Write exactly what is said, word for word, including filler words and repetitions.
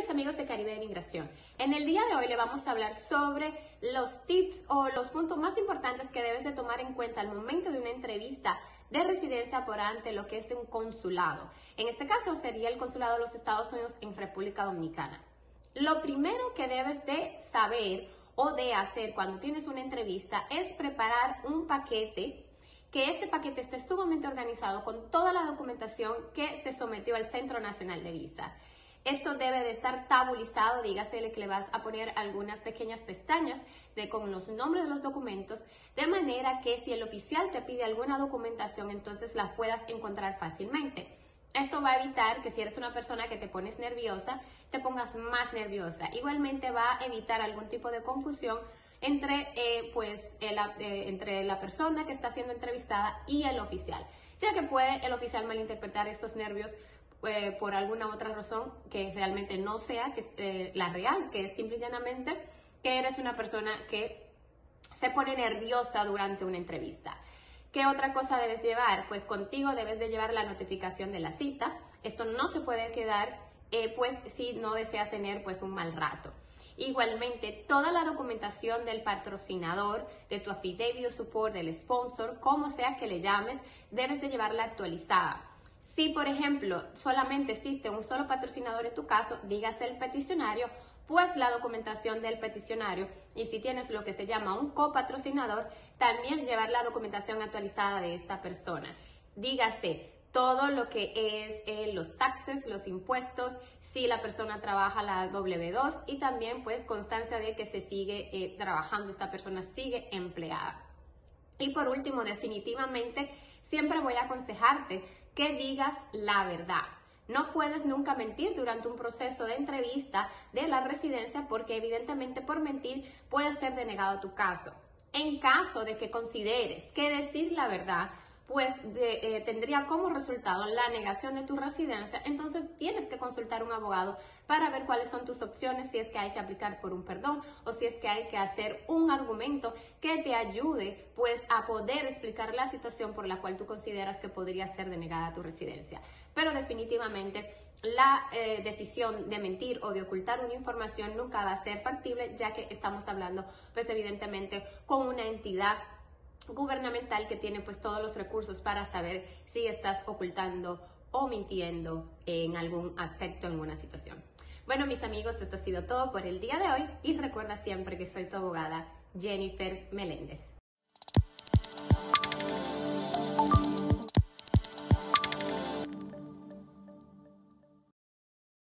mis amigos de Caribe de Migración. En el día de hoy le vamos a hablar sobre los tips o los puntos más importantes que debes de tomar en cuenta al momento de una entrevista de residencia por ante lo que es un consulado. En este caso sería el consulado de los Estados Unidos en República Dominicana. Lo primero que debes de saber o de hacer cuando tienes una entrevista es preparar un paquete, que este paquete esté sumamente organizado con toda la documentación que se sometió al Centro Nacional de Visa. Esto debe de estar tabulizado, dígasele que le vas a poner algunas pequeñas pestañas de, con los nombres de los documentos, de manera que si el oficial te pide alguna documentación, entonces la puedas encontrar fácilmente. Esto va a evitar que si eres una persona que te pones nerviosa, te pongas más nerviosa. Igualmente va a evitar algún tipo de confusión entre, eh, pues, el, eh, entre la persona que está siendo entrevistada y el oficial, ya que puede el oficial malinterpretar estos nervios eh, por alguna otra razón que realmente no sea que es, eh, la real, que es simple y llanamente que eres una persona que se pone nerviosa durante una entrevista. ¿Qué otra cosa debes llevar? Pues contigo debes de llevar la notificación de la cita. Esto no se puede quedar, eh, pues, si no deseas tener, pues, un mal rato. Igualmente, toda la documentación del patrocinador, de tu affidavit of support, del sponsor, como sea que le llames, debes de llevarla actualizada. Si, por ejemplo, solamente existe un solo patrocinador en tu caso, dígase el peticionario, pues la documentación del peticionario, y si tienes lo que se llama un copatrocinador, también llevar la documentación actualizada de esta persona. Dígase todo lo que es eh, los taxes, los impuestos, si la persona trabaja la doble u dos y también pues constancia de que se sigue eh, trabajando, esta persona sigue empleada. Y por último, definitivamente, siempre voy a aconsejarte que digas la verdad. No puedes nunca mentir durante un proceso de entrevista de la residencia porque evidentemente por mentir puede ser denegado tu caso. En caso de que consideres que decir la verdad pues de, eh, tendría como resultado la negación de tu residencia, entonces tienes que consultar a un abogado para ver cuáles son tus opciones, si es que hay que aplicar por un perdón o si es que hay que hacer un argumento que te ayude pues a poder explicar la situación por la cual tú consideras que podría ser denegada tu residencia. Pero definitivamente la eh, decisión de mentir o de ocultar una información nunca va a ser factible, ya que estamos hablando pues evidentemente con una entidad gubernamental que tiene pues todos los recursos para saber si estás ocultando o mintiendo en algún aspecto, en una situación. Bueno, mis amigos, esto ha sido todo por el día de hoy y recuerda siempre que soy tu abogada, Jennifer Meléndez.